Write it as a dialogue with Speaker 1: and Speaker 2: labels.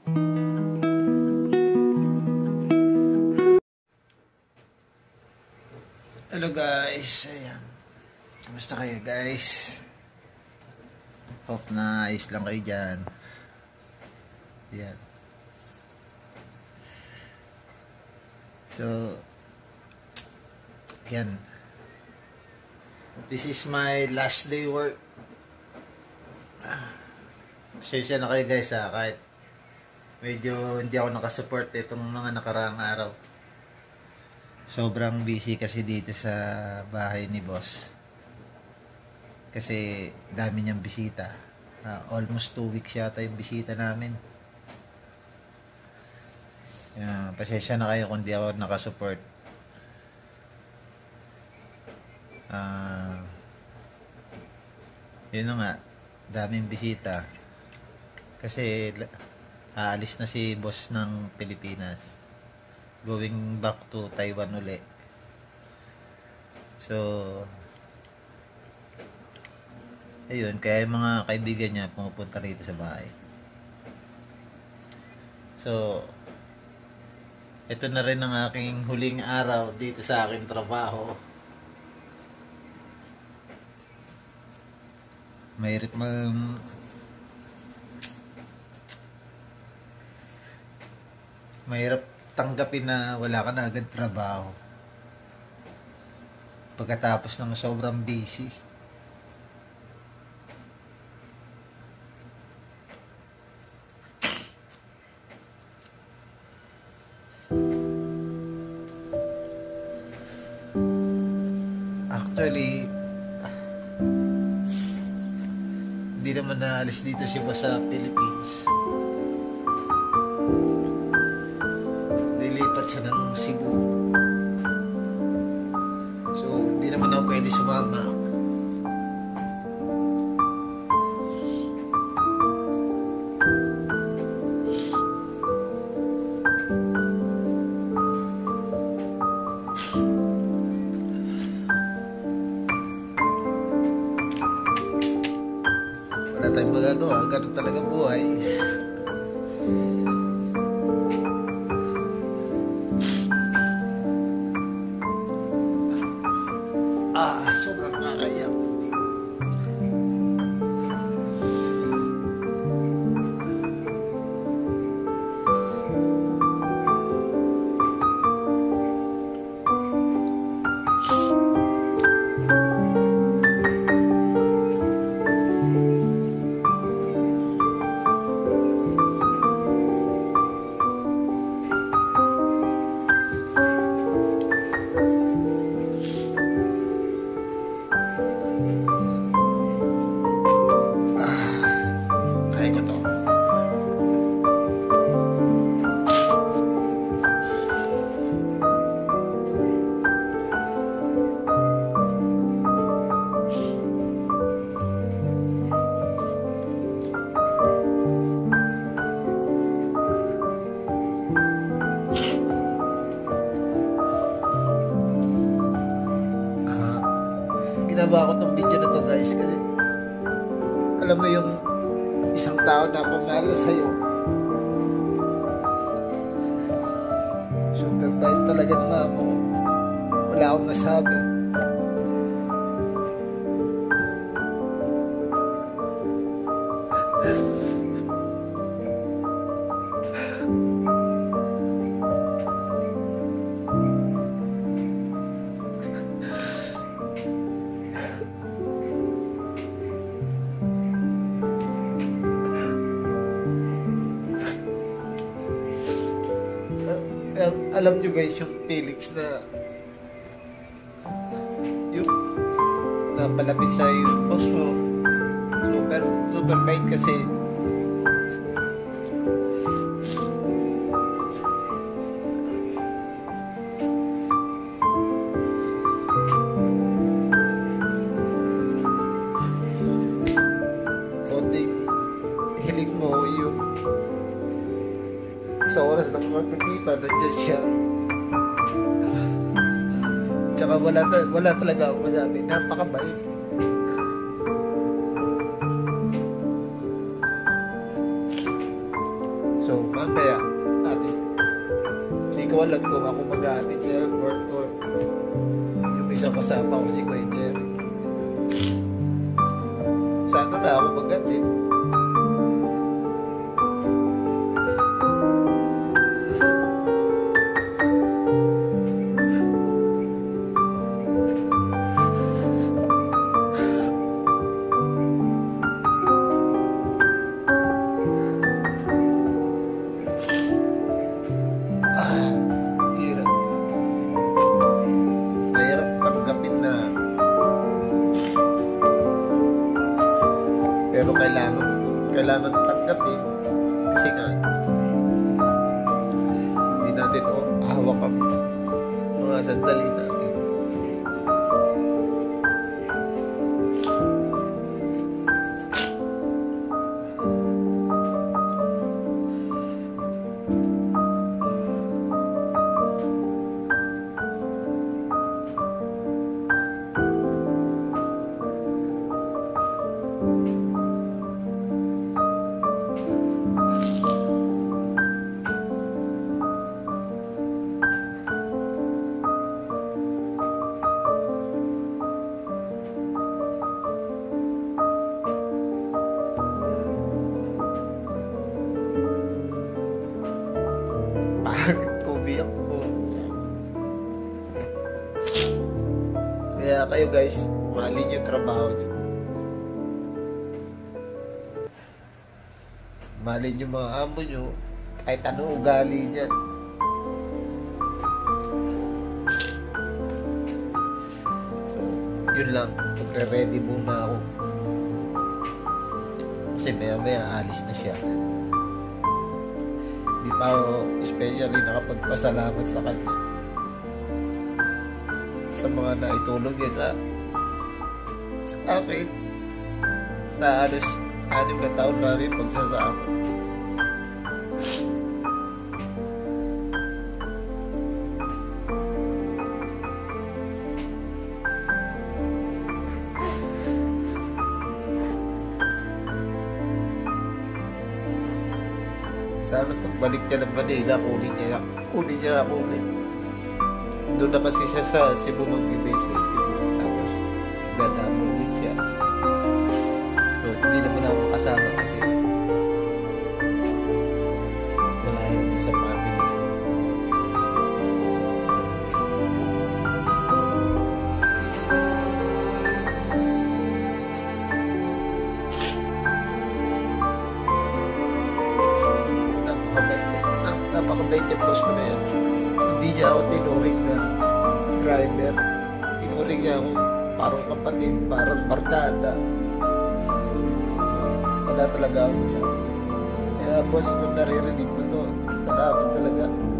Speaker 1: Hello guys, ayan. Kamusta kayo guys? Hope na ayos lang kayo dyan. Ayan. So, ayan. This is my last day work. Pasensya na kayo guys kahit medyo hindi ako nakasupport itong mga nakaraang araw. Sobrang busy kasi dito sa bahay ni boss. Kasi dami niyang bisita. Almost 2 weeks yata yung bisita namin. Pasensya na kayo kung di ako nakasupport. Yun nga, daming bisita. Kasi aalis na si boss ng Pilipinas. Going back to Taiwan uli. So, ayun, kaya yung mga kaibigan niya pumupunta rito sa bahay. So, ito na rin ang aking huling araw dito sa aking trabaho. Mahirap tanggapin na wala ka na agad trabaho pagkatapos ng sobrang busy. Actually, hindi naman naalis dito si boss sa Philippines. Nilipat siya ng Cebu. So, hindi naman ako pwede sumama. Wala tayong magagawa. Ganun talaga buhay. Sobrang nakakaya. Ginawa ko tong video na to guys kasi alam mo yung isang tao na pamahal sa'yo, super bait talaga ng mama ko. Wala akong masabi. Alam nyo guys yung feelings na yung napalapit sa yung boss mo, super bait kasi konting hiling mo yung sa oras na magpipita, nandiyan siya. Tsaka wala talaga akong masabi. Napakabait. So, alam kung ako mag-aatid sa airport or yung isang kasama ko si Kuya Jerry. Sana na ako mag-aatid. Pero kailangan tanggapin kasi nga hindi natin hawak ang mga sandali natin. Kubiyak po. Kaya kayo guys, mahalin yung trabaho nyo. Mahalin yung mga amo nyo, kahit ano ugali niyan. So, yun lang. Magre-ready muna ako. Kasi maya alis na siya. Hindi pa ako especially nakapagpasalamat sa kanya sa mga naitulong niya sa akin sa halos 6 na taon namin pagsasama. Sana pagbalik niya ng Manila, kunin niya ako ulit. Doon na kasi siya sa Cebu mag-base. Tapos, dadamo ulit siya. So, hindi naman ako kasama kasi malayo din sa family. Napakabait yung boss ko na yan. Hindi niya ako tinuring na driver. Tinuring niya ako parang kapatid, parang barkada. Wala talaga ako sa kaya boss, kung naririnig mo to, salamat talaga.